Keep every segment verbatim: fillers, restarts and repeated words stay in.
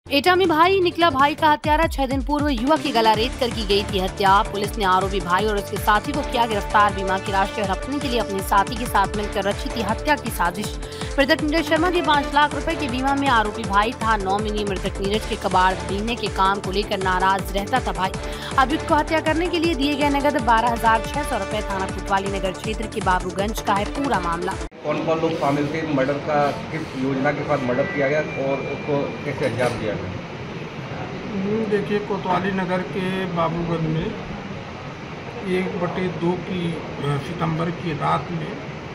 एटा में भाई निकला भाई का हत्यारा। छह दिन पूर्व युवक की गला रेत कर की गई थी हत्या। पुलिस ने आरोपी भाई और उसके साथी को किया गिरफ्तार। बीमा की राशि हड़पने के लिए अपने साथी के साथ मिलकर रची थी हत्या की साजिश। मृतक नीरज शर्मा के पाँच लाख रुपए के बीमा में आरोपी भाई था। नॉमिनी मृतक नीरज के कबाड़ बीनने के काम को लेकर नाराज रहता था भाई। अभियुक्त को हत्या करने के लिए दिए गए नगद बारह हजार छह सौ रूपए थाना कोतवाली नगर क्षेत्र के बाबूगंज का है पूरा मामला। कौन कौन लोग शामिल थे? मर्डर का किस योजना के साथ मर्डर किया गया और उसको कैसे अंजाम दिया गया? देखिए, कोतवाली नगर के बाबूगंज में एक बटे दो की सितंबर की रात में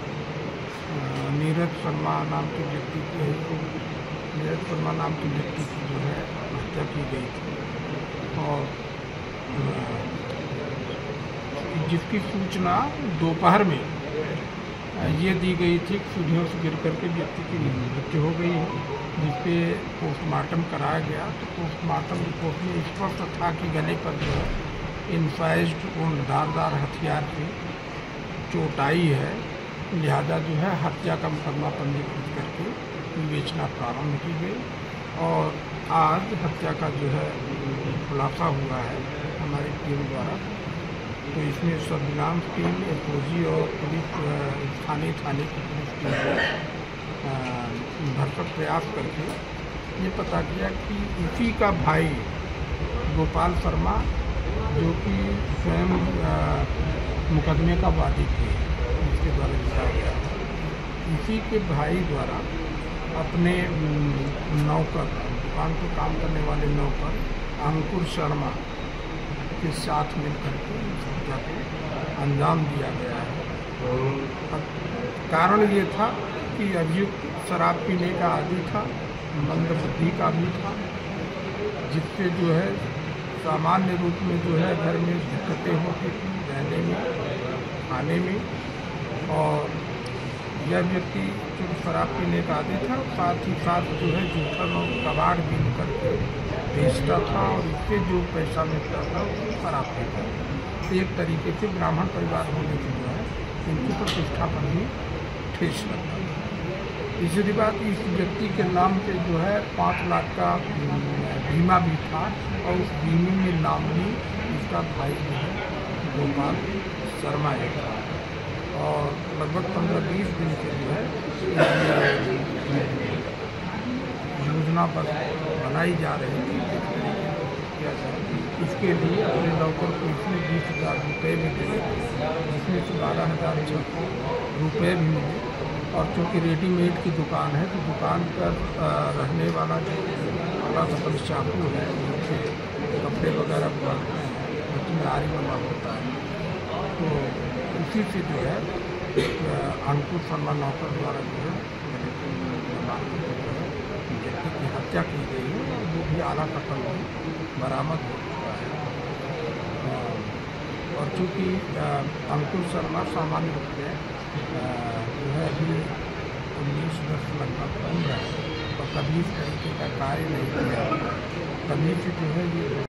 नीरज शर्मा नाम के व्यक्ति की नीरज शर्मा नाम के व्यक्ति की जो है हत्या की गई थी और जिसकी सूचना दोपहर में ये दी गई थी कि सीढ़ियों से गिर करके व्यक्ति की मृत्यु हो गई है, जिसपे पोस्टमार्टम कराया गया। तो पोस्टमार्टम रिपोर्ट में स्पष्ट था कि गले पर जो है इनसाइज्ड और धारदार हथियार की चोट आई है, लिहाजा जो है हत्या का मुकदमा पंजीकृत करके विवेचना प्रारंभ की गई और आज हत्या का जो है खुलासा हुआ है हमारी टीम द्वारा। तो इसमें सर्विलांस टीम, एसओजी और पुलिस स्थानीय थाने की पुलिस टीम ने भरसक प्रयास करके ये पता किया कि इसी का भाई गोपाल शर्मा, जो कि स्वयं मुकदमे का वादी थे, इसके द्वारा लिखा गया, इसी के भाई द्वारा अपने नौकर, दुकान पर काम करने वाले नौकर अंकुर शर्मा के साथ मिलकर के इस हत्या को अंजाम दिया गया है। कारण ये था कि अभियुक्त शराब पीने का आदी था, मंदबुद्धि का भी था, जिससे जो है सामान्य रूप में जो है घर में दिक्कतें होती थी रहने में, खाने में। और यह व्यक्ति जो शराब पीने का आदी था, साथ ही साथ जो है जूठन और कबाड़ बीन करके बेचता था और इससे जो पैसा मिलता था उसको शराब पीता था। एक तरीके से ब्राह्मण परिवार होने से जो है इनकी प्रतिष्ठा पर भी ठेस लगता था। तीसरी बात, इस व्यक्ति के नाम पे जो है पाँच लाख का बीमा भी था और उस बीमे में नामनी इसका भाई जो है गोपाल शर्मा है और लगभग पंद्रह बीस दिन से जो है योजना पर बनाई जा रही थी किया जाए। इसके लिए अपने नौकर को इसमें बीस हज़ार रुपये भी दिए, जिसमें से बारह हज़ार छः सौ रुपये भी मिले। और चूँकि रेडीमेड की दुकान है तो दुकान पर रहने वाला जो बड़ा सफल चाकू है, जिससे कपड़े वगैरह बनाते हैं, उसमें आरी बना होता है, तो उसी से जो है अंकुर शर्मा नौकर द्वारा जो है व्यक्ति की हत्या की गई है और वो भी आला कत्ल बरामद हो चुका है। और चूँकि अंकुर शर्मा सामान्य रूप से जो है अभी उन्नीस वर्ष लगभग उम्र है और कभी इस तरीके का कार्य नहीं किया, कभी से जो है ये